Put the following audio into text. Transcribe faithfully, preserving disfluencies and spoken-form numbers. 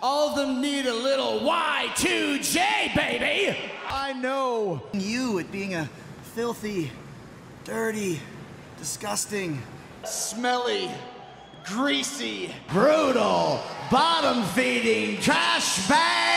All of them need a little Y two J, baby! I know. You at being a filthy, dirty, disgusting, Smelly, greasy, Brutal, bottom-feeding trash bag!